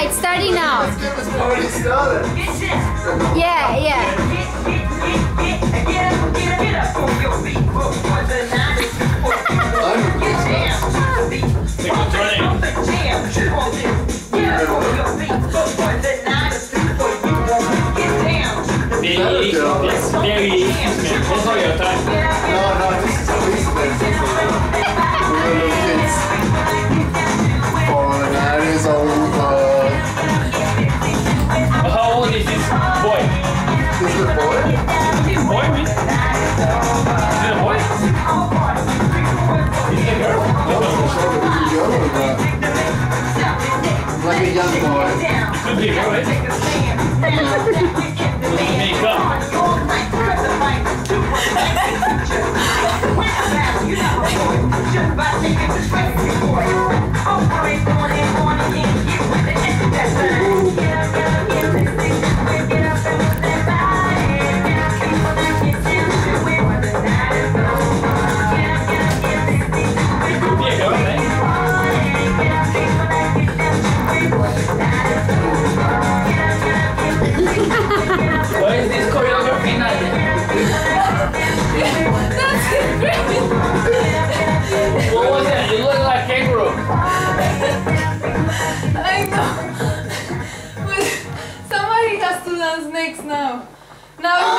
Yeah, it's starting now. It's already started. Yeah, yeah. It's very easy. That's all your time. No, this is at least this. We're little kids. Oh, that is over. How old is this boy? Is it a boy? Boy, me? Is it a boy? Is it a girl? Like a young boy. Could be a girl, right? Makeup. What is this choreography now? What was that? You look like a kangaroo. I know. But somebody has to dance next now. Now